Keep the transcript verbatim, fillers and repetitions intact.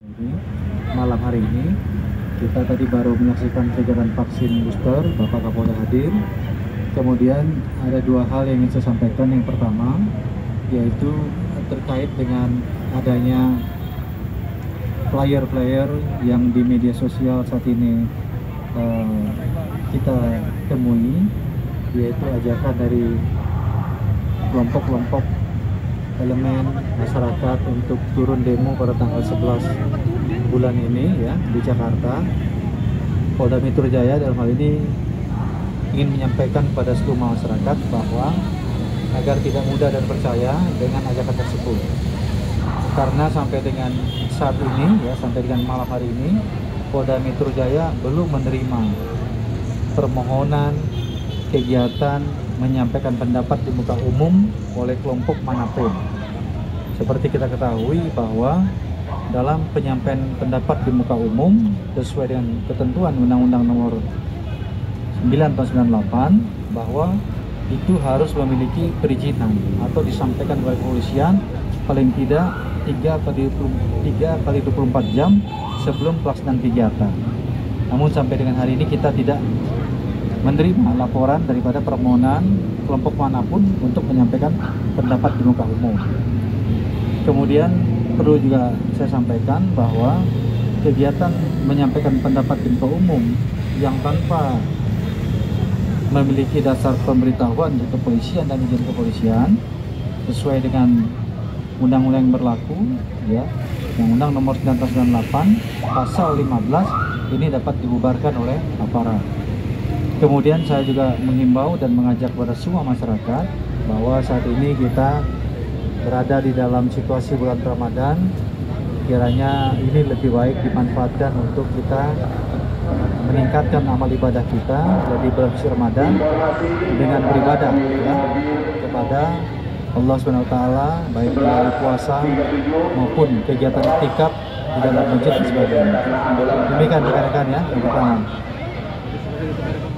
Ini, malam hari ini kita tadi baru menyaksikan kegiatan vaksin booster, Bapak Kapolda hadir. Kemudian ada dua hal yang ingin saya sampaikan. Yang pertama yaitu terkait dengan adanya flyer-flyer yang di media sosial saat ini uh, kita temui, yaitu ajakan dari kelompok-kelompok elemen masyarakat untuk turun demo pada tanggal sebelas bulan ini ya di Jakarta. Polda Metro Jaya dalam hal ini ingin menyampaikan kepada seluruh masyarakat bahwa agar tidak mudah dan percaya dengan ajakan tersebut, karena sampai dengan saat ini ya sampai dengan malam hari ini Polda Metro Jaya belum menerima permohonan kegiatan menyampaikan pendapat di muka umum oleh kelompok manapun. Seperti kita ketahui bahwa dalam penyampaian pendapat di muka umum sesuai dengan ketentuan Undang-Undang Nomor sembilan tahun sembilan puluh delapan bahwa itu harus memiliki perizinan atau disampaikan oleh kepolisian paling tidak tiga kali dua puluh empat jam sebelum pelaksanaan kegiatan. Namun sampai dengan hari ini kita tidak menerima laporan daripada permohonan kelompok manapun untuk menyampaikan pendapat di muka umum. Kemudian perlu juga saya sampaikan bahwa kegiatan menyampaikan pendapat di muka umum yang tanpa memiliki dasar pemberitahuan dari kepolisian dan izin kepolisian sesuai dengan undang-undang yang berlaku ya, Undang-Undang Nomor sembilan tahun sembilan puluh delapan pasal lima belas ini dapat dibubarkan oleh aparat. Kemudian saya juga menghimbau dan mengajak kepada semua masyarakat bahwa saat ini kita berada di dalam situasi bulan Ramadan, kiranya ini lebih baik dimanfaatkan untuk kita meningkatkan amal ibadah kita di bulan suci Ramadan dengan beribadah ya, kepada Allah Subhanahu wa taala, baik melalui puasa maupun kegiatan iktikaf di dalam masjid dan sebagainya. Demikian rekan-rekan ya yang pertama.